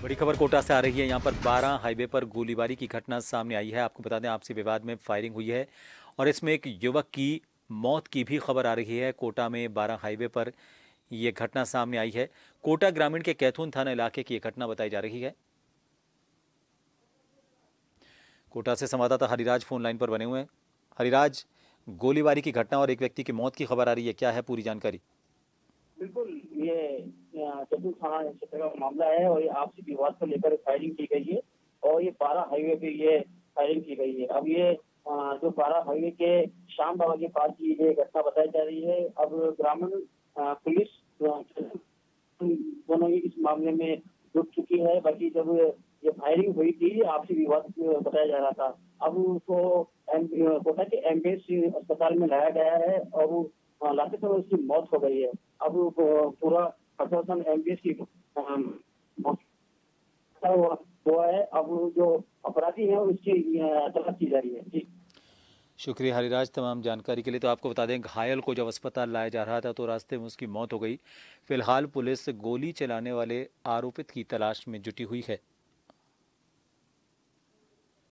बड़ी खबर कोटा से आ रही है। यहाँ पर 12 हाईवे पर गोलीबारी की घटना सामने आई है। आपको बता दें, आपसी विवाद में फायरिंग हुई है और इसमें एक युवक की मौत की भी खबर आ रही है। कोटा में 12 हाईवे पर यह घटना सामने आई है। कोटा ग्रामीण के कैथून थाना इलाके की यह घटना बताई जा रही है। कोटा से संवाददाता हरिराज फोन लाइन पर बने हुए हैं। हरिराज, गोलीबारी की घटना और एक व्यक्ति की मौत की खबर आ रही है, क्या है पूरी जानकारी? बिल्कुल, ये चतुर थाना क्षेत्र का मामला है और ये आपसी विवाद को लेकर फायरिंग की गई है और ये 12 हाईवे पे ये फायरिंग की गई है। अब ये जो 12 हाईवे के श्याम बाबा के पास की ये घटना बताई जा रही है। अब ग्रामीण पुलिस दोनों ही इस मामले में जुट चुकी है। बाकी जब ये फायरिंग हुई थी, आपसी विवाद बताया जा रहा था। अब उसको कोटा के एमबीएस अस्पताल में लाया गया है और लाते समय उसकी मौत हो गई है। अब पूरा प्रशासन एमबीएस की हुआ है। अब जो अपराधी है उसकी तलाश की जा रही है। जी, शुक्रिया हरिराज तमाम जानकारी के लिए। तो आपको बता दें, घायल को जब अस्पताल लाया जा रहा था तो रास्ते में उसकी मौत हो गई। फिलहाल पुलिस गोली चलाने वाले आरोपित की तलाश में जुटी हुई है।